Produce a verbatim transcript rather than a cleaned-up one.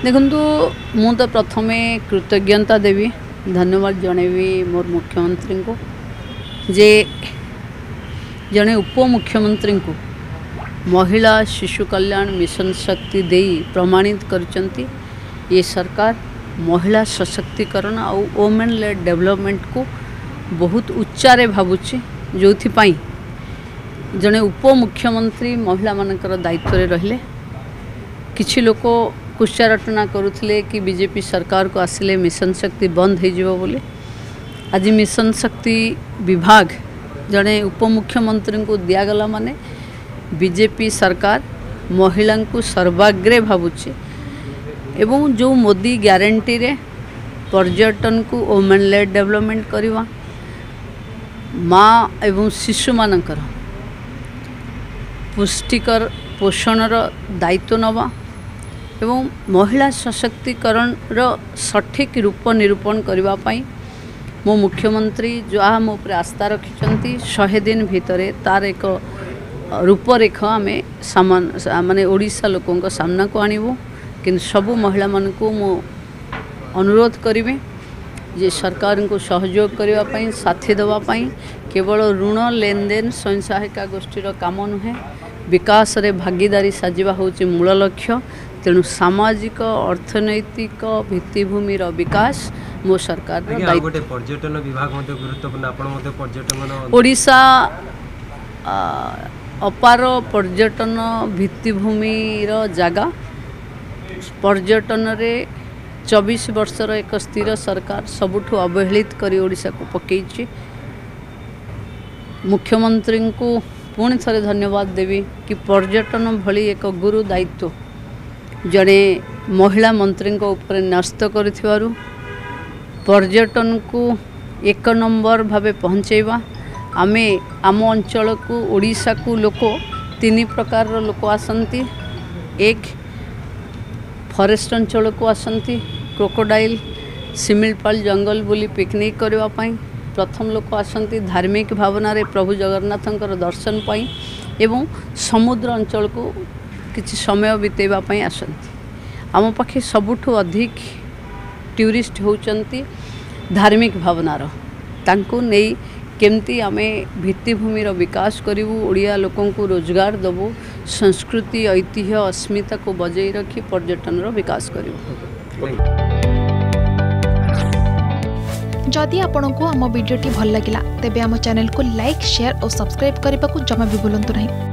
देखु मु तो प्रथमे कृतज्ञता देवी धन्यवाद जनइबी मोर मुख्यमंत्री को जे जड़े उपमुख्यमंत्री को महिला शिशु कल्याण मिशन शक्ति दे प्रमाणित करचंती ये सरकार महिला सशक्तिकरण और वोमेन लेड डेवलपमेंट को बहुत उच्चारे भावुची जो जड़े उपमुख्यमंत्री महिला मानकर दायित्व रहिले किछि लोक कुच्चारटना करुले कि बीजेपी सरकार को आसिले मिशन शक्ति बंद हो जिवो बोली आज मिशन शक्ति विभाग जड़े उपमुख्यमंत्री को दिगला माने बीजेपी सरकार महिला को सर्वाग्रे भावुची एवं जो मोदी ग्यारंटी रे पर्यटन को वोमेन लेड डेवलपमेंट करवा माँ एवं शिशु मानकर पुष्टिकर पोषणर दायित्व नवा एवं महिला सशक्तिकरण रो सठिक रूप निरूपण करबा पई मो मुख्यमंत्री जहाँ मो पर आस्था रखिंट शहे दिन भितर तार एक रूपरेख आम सामान माने ओडिशा लोकों का सामना को आणबू कि सबू महिला मान को मो अनुरोध करी जे सरकार को सहयोग करने साथी देवाई केवल ऋण लेन देन स्वयं सहायिका गोष्ठीर काम नुहे विकास रे भागीदारी साजिबा होची मूल लक्ष्य तेणु सामाजिक अर्थनैतिक भित्तिभूमि विकास मो सरकार पर्यटन विभाग गुरुत्वपूर्ण पर्यटन ओडिशा अपार पर्यटन भित्तिभूमि जगह पर्यटन रे चौबीस वर्षर एक स्थिर सरकार सबुठु अवहेलित करी ओडिशा को पकईची मुख्यमंत्री को पुणी थे धन्यवाद देवी कि पर्यटन भली एक गुरु दायित्व जड़े महिला मंत्री को ऊपर न्यस्त करिथिबारु पर्यटन को एक नंबर भावे पहुँचेबा आमे आम अंचल को ओडिशा को लोक तीन प्रकार लोक आसंती एक फॉरेस्ट अंचल को आसंती क्रोकोडाइल सिमिलपाल जंगल बोली पिकनिक करबा पई प्रथम लोक आसंती धार्मिक भावना रे प्रभु जगन्नाथंकर दर्शन पाई एवं समुद्र अंचल को किछि समय बितेबा पई आसंती आम पाखे सबुठु अधिक टूरिस्ट होचंती धार्मिक भावनार तांको नेई केमती आमे भित्तिभूमिर विकास करूँ ओडिया लोकों को रोजगार देवु संस्कृति ऐतिह्य अस्मिता को बजाई रखी पर्यटन विकास करूँ। जदि आपंक आम भिडी भल लगा तेब आम चैनल को लाइक शेयर और सब्सक्राइब करने को जमा भी भूलु नहीं।